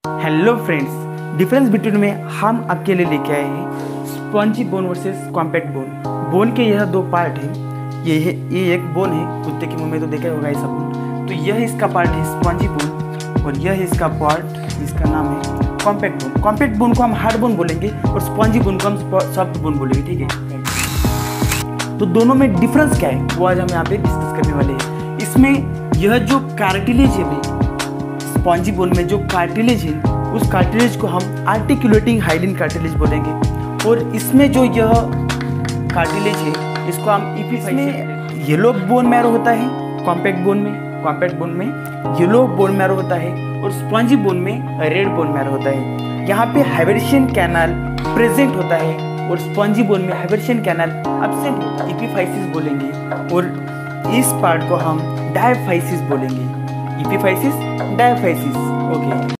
Hello friends, difference between में हम आपके लिए लेके आए हैं spongy bone versus compact bone. Bone के यह दो पार्ट हैं। ये एक बोन है, कुत्ते के मुंह में तो देखा होगा ऐसा बोन। तो यह इसका पार्ट है स्पॉन्जी बोन और यह इसका पार्ट जिसका नाम है कॉम्पैक्ट बोन। कॉम्पैक्ट बोन को हम हार्ड बोन बोलेंगे और स्पॉन्जी बोन को हम सॉफ्ट बोन बोलेंगे, ठीक है। तो दोनों में डिफरेंस क्या है वो आज हम यहाँ पे डिस्कस करने वाले हैं। इसमें यह जो कार्टिलेज है भाई, स्पॉन्जी बोन में जो कार्टिलेज है उस कार्टिलेज को हम आर्टिकुलेटिंग हाइलिन कार्टिलेज बोलेंगे। और इसमें जो यह कार्टिलेज है इसको हम में येलो बोन मैरो होता है कॉम्पैक्ट बोन में येलो बोन मैरो होता है और स्पॉन्जी बोन में रेड बोन मैरो होता है। यहाँ पे हाइबरेशन कैनाल प्रेजेंट होता है और स्पॉन्जी बोन में हाइबरेशन कैनाल एब्सेंट होता है। एपिफाइसिस बोलेंगे और इस पार्ट को हम डायफाइसिस बोलेंगे। Epiphysis, diaphysis, okay.